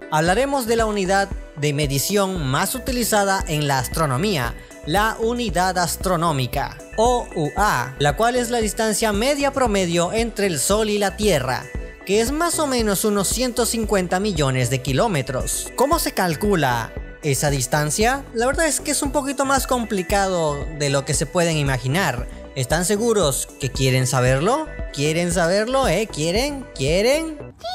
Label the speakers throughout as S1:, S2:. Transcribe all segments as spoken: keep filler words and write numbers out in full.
S1: Hablaremos de la unidad de medición más utilizada en la astronomía, la unidad astronómica, o U A, la cual es la distancia media promedio entre el Sol y la Tierra, que es más o menos unos ciento cincuenta millones de kilómetros. ¿Cómo se calcula esa distancia? La verdad es que es un poquito más complicado de lo que se pueden imaginar. ¿Están seguros que quieren saberlo? ¿Quieren saberlo, eh? ¿Quieren? ¿Quieren?
S2: ¡Sí,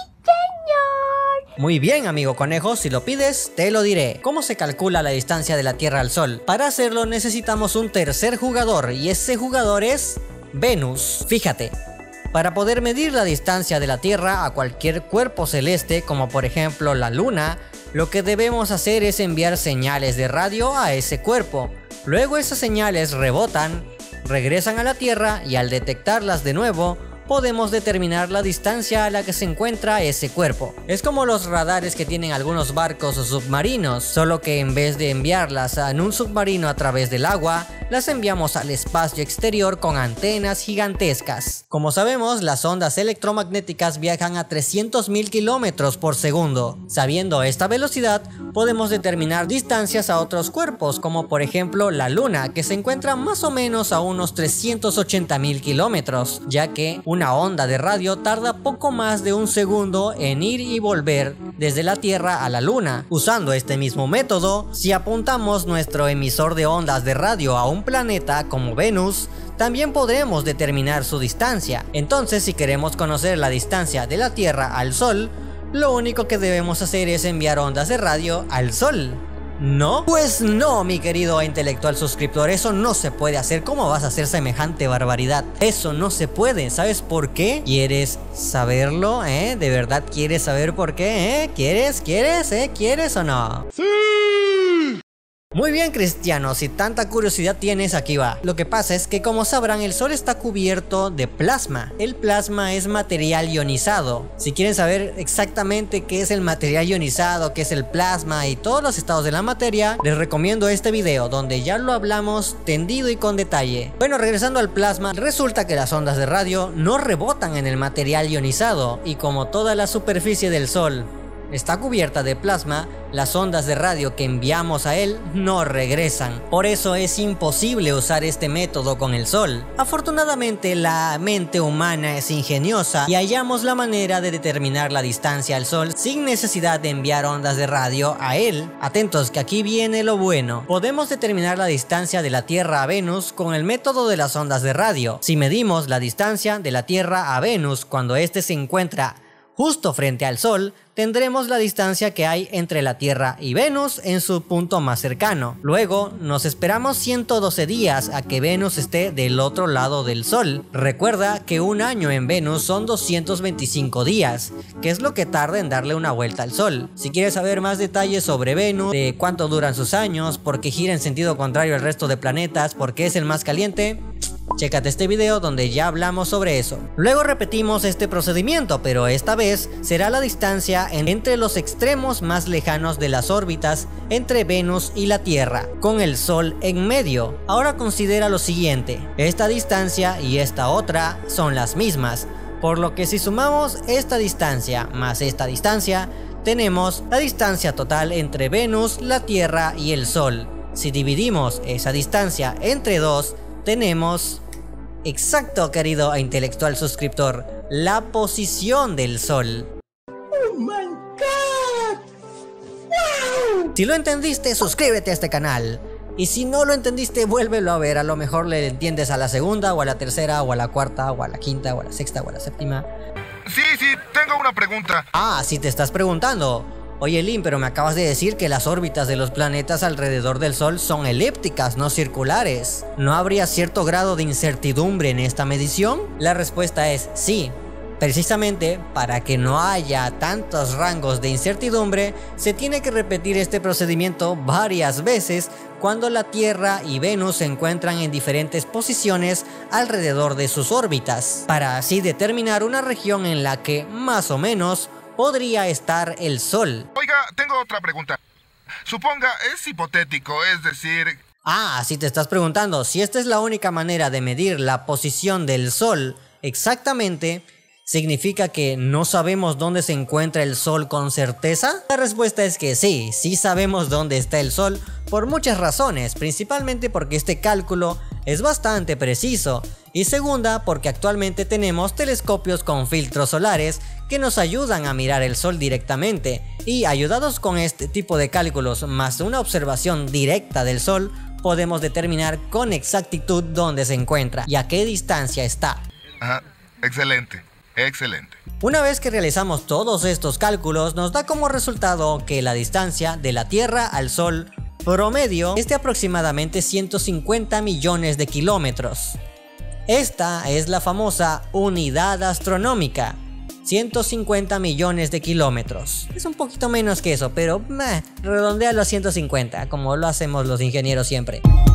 S2: señor!
S1: Muy bien, amigo conejo, si lo pides, te lo diré. ¿Cómo se calcula la distancia de la Tierra al Sol? Para hacerlo necesitamos un tercer jugador, y ese jugador es Venus. Fíjate. Para poder medir la distancia de la Tierra a cualquier cuerpo celeste, como por ejemplo la Luna, lo que debemos hacer es enviar señales de radio a ese cuerpo. Luego esas señales rebotan, regresan a la Tierra y al detectarlas de nuevo, podemos determinar la distancia a la que se encuentra ese cuerpo. Es como los radares que tienen algunos barcos o submarinos, solo que en vez de enviarlas en un submarino a través del agua, las enviamos al espacio exterior con antenas gigantescas. Como sabemos, las ondas electromagnéticas viajan a trescientos mil kilómetros por segundo. Sabiendo esta velocidad, podemos determinar distancias a otros cuerpos, como por ejemplo la Luna, que se encuentra más o menos a unos trescientos ochenta mil kilómetros, ya que una onda de radio tarda poco más de un segundo en ir y volver desde la Tierra a la Luna. Usando este mismo método, si apuntamos nuestro emisor de ondas de radio a un planeta como Venus, también podremos determinar su distancia. Entonces, si queremos conocer la distancia de la Tierra al Sol, lo único que debemos hacer es enviar ondas de radio al Sol. ¿No? Pues no, mi querido intelectual suscriptor, eso no se puede hacer. ¿Cómo vas a hacer semejante barbaridad? Eso no se puede. ¿Sabes por qué? ¿Quieres saberlo? ¿Eh? ¿De verdad quieres saber por qué? ¿Eh? ¿Quieres? ¿Quieres? ¿Eh? ¿Quieres o no? ¡Sí! Muy bien, Cristiano, si tanta curiosidad tienes, aquí va. Lo que pasa es que, como sabrán, el Sol está cubierto de plasma. El plasma es material ionizado. Si quieren saber exactamente qué es el material ionizado, qué es el plasma y todos los estados de la materia, les recomiendo este video, donde ya lo hablamos tendido y con detalle. Bueno, regresando al plasma, resulta que las ondas de radio no rebotan en el material ionizado, y como toda la superficie del Sol está cubierta de plasma, las ondas de radio que enviamos a él no regresan. Por eso es imposible usar este método con el Sol. Afortunadamente, la mente humana es ingeniosa y hallamos la manera de determinar la distancia al Sol sin necesidad de enviar ondas de radio a él. Atentos, que aquí viene lo bueno. Podemos determinar la distancia de la Tierra a Venus con el método de las ondas de radio. Si medimos la distancia de la Tierra a Venus cuando éste se encuentra justo frente al Sol, tendremos la distancia que hay entre la Tierra y Venus en su punto más cercano. Luego nos esperamos ciento doce días a que Venus esté del otro lado del Sol. Recuerda que un año en Venus son doscientos veinticinco días, que es lo que tarda en darle una vuelta al Sol. Si quieres saber más detalles sobre Venus, de cuánto duran sus años, por qué gira en sentido contrario al resto de planetas, por qué es el más caliente, chécate este video donde ya hablamos sobre eso. Luego repetimos este procedimiento, pero esta vez será la distancia entre los extremos más lejanos de las órbitas entre Venus y la Tierra, con el Sol en medio. Ahora considera lo siguiente: esta distancia y esta otra son las mismas, por lo que si sumamos esta distancia más esta distancia, tenemos la distancia total entre Venus, la Tierra y el Sol. Si dividimos esa distancia entre dos, tenemos, exacto, querido intelectual suscriptor, la posición del Sol.
S2: ¡Oh, my God! ¡Wow!
S1: Si lo entendiste, suscríbete a este canal. Y si no lo entendiste, vuélvelo a ver. A lo mejor le entiendes a la segunda, o a la tercera, o a la cuarta, o a la quinta, o a la sexta, o a la séptima.
S3: Sí, sí, tengo una pregunta.
S1: Ah, si te estás preguntando. Oye, Lin, pero me acabas de decir que las órbitas de los planetas alrededor del Sol son elípticas, no circulares. ¿No habría cierto grado de incertidumbre en esta medición? La respuesta es sí. Precisamente para que no haya tantos rangos de incertidumbre, se tiene que repetir este procedimiento varias veces cuando la Tierra y Venus se encuentran en diferentes posiciones alrededor de sus órbitas, para así determinar una región en la que, más o menos, podría estar el Sol.
S3: Oiga, tengo otra pregunta. Suponga, es hipotético, es decir...
S1: Ah, si te estás preguntando si esta es la única manera de medir la posición del Sol exactamente, ¿Significa que no sabemos dónde se encuentra el Sol con certeza? La respuesta es que sí, sí sabemos dónde está el Sol por muchas razones, principalmente porque este cálculo es bastante preciso, y segunda porque actualmente tenemos telescopios con filtros solares que nos ayudan a mirar el Sol directamente, y ayudados con este tipo de cálculos más una observación directa del Sol, podemos determinar con exactitud dónde se encuentra y a qué distancia está.
S3: Ajá, excelente, excelente.
S1: Una vez que realizamos todos estos cálculos, nos da como resultado que la distancia de la Tierra al Sol promedio es de aproximadamente ciento cincuenta millones de kilómetros. Esta es la famosa unidad astronómica, ciento cincuenta millones de kilómetros. Es un poquito menos que eso, pero meh, redondéalo a ciento cincuenta, como lo hacemos los ingenieros siempre.